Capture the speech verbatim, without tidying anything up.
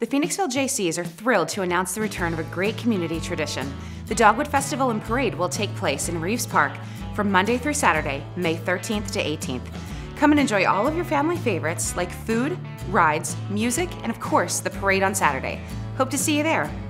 The Phoenixville Jaycees are thrilled to announce the return of a great community tradition. The Dogwood Festival and Parade will take place in Reeves Park from Monday through Saturday, May thirteenth to eighteenth. Come and enjoy all of your family favorites like food, rides, music, and of course, the parade on Saturday. Hope to see you there.